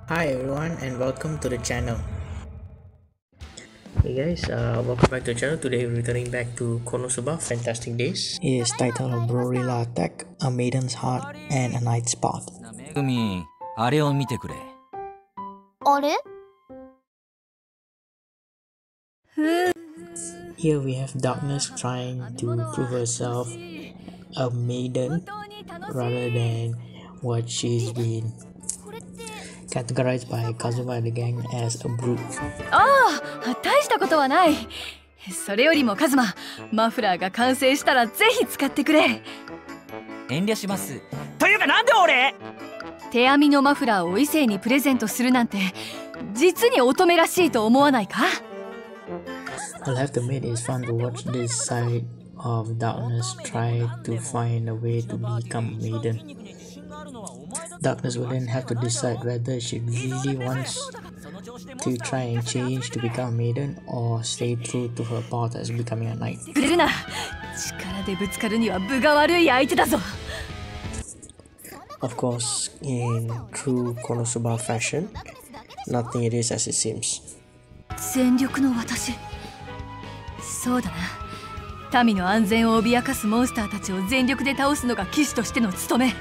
Hi everyone and welcome to the channel. Hey guys, welcome back to the channel. Today we're returning back to Konosuba Fantastic Days. It is titled Brorilla Attack, A Maiden's Heart, and a Knight's Path. あれを見てくれ。 あれ? Here we have Darkness trying to prove herself a maiden rather than what she's been categorized by Kazuma and the gang as a brute. ああ、大したことはない。それよりもカズマ、マフラーが完成したらぜひ使ってくれ。 遠慮します。というかなんで俺？ 手編みのマフラーを異性にプレゼントするなんて実に乙女らしいと思わないか？ I'll have to admit it's fun to watch this side of Darkness try to find a way to become a maiden. Darkness will then have to decide whether she really wants to try and change to become a maiden or stay true to her path as becoming a knight. 触れるな。力でぶつかるには分が悪い相手だぞ。 Of course, in true Konosuba fashion, nothing it is as it seems. 全力の私。そうだな。民の安全を脅かすモンスターたちを全力で倒すのが騎士としての務め。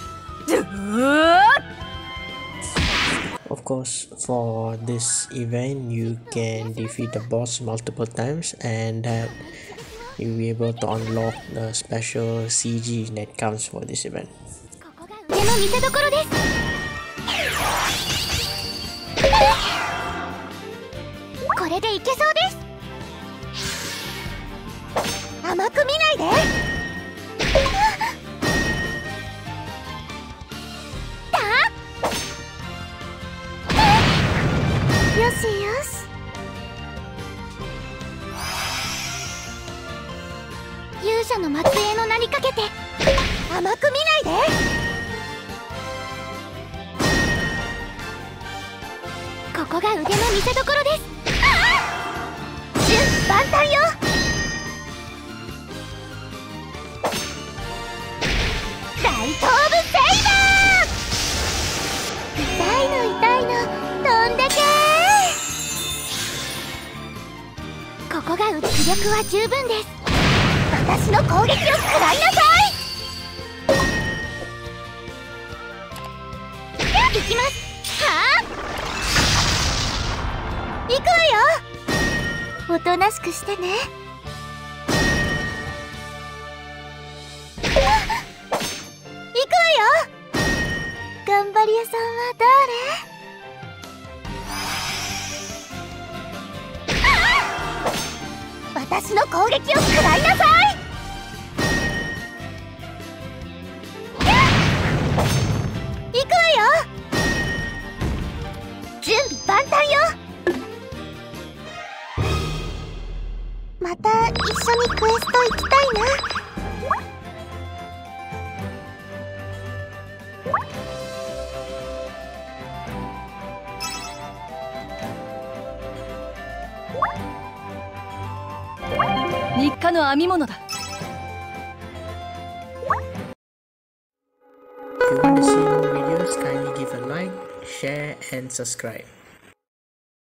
Of course, for this event, you can defeat the boss multiple times and you'll be able to unlock the special CG that comes for this event. 腕の見せ所です。これでいけそうです。甘く見ないで。よしよし。勇者の末裔の名にかけて甘く見ないで。ここが腕の見せ所です。準備万端よ。ライトオブセイバー。痛いの痛いのどんだけ。ここが気力は十分です。私の攻撃を食らいなさい。行きます。はあ。行くわよ。おとなしくしてね。行くわよ。頑張り屋さんは誰？私の攻撃を食らいなさい。行くわよ。準備万端よ。また一緒にクエスト行きたいな。 日課の編み物だ。 If you want to see more videos, kindly give a like, share and subscribe.